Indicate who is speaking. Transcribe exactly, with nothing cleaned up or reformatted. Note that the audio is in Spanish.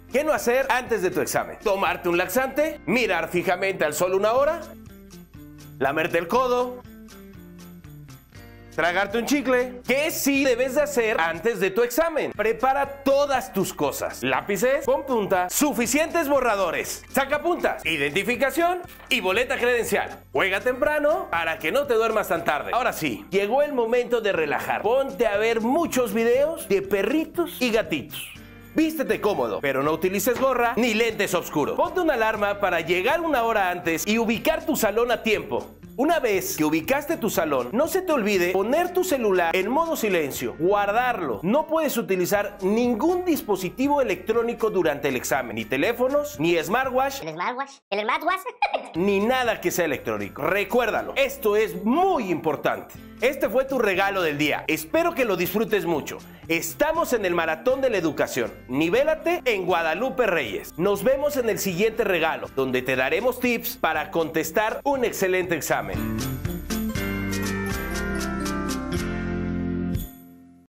Speaker 1: ¿Qué no hacer antes de tu examen? Tomarte un laxante, mirar fijamente al sol una hora, lamerte el codo, tragarte un chicle. ¿Qué sí debes de hacer antes de tu examen? Prepara todas tus cosas. Lápices con punta, suficientes borradores, sacapuntas, identificación y boleta credencial. Juega temprano para que no te duermas tan tarde. Ahora sí, llegó el momento de relajar. Ponte a ver muchos videos de perritos y gatitos. Vístete cómodo, pero no utilices gorra ni lentes oscuros. Ponte una alarma para llegar una hora antes y ubicar tu salón a tiempo. Una vez que ubicaste tu salón, no se te olvide poner tu celular en modo silencio, guardarlo. No puedes utilizar ningún dispositivo electrónico durante el examen, ni teléfonos, ni smartwatch,
Speaker 2: ¿El smartwatch? ¿El smartwatch?
Speaker 1: ni nada que sea electrónico. Recuérdalo, esto es muy importante. Este fue tu regalo del día. Espero que lo disfrutes mucho. Estamos en el Maratón de la Educación. Nivélate en Guadalupe Reyes. Nos vemos en el siguiente regalo, donde te daremos tips para contestar un excelente examen.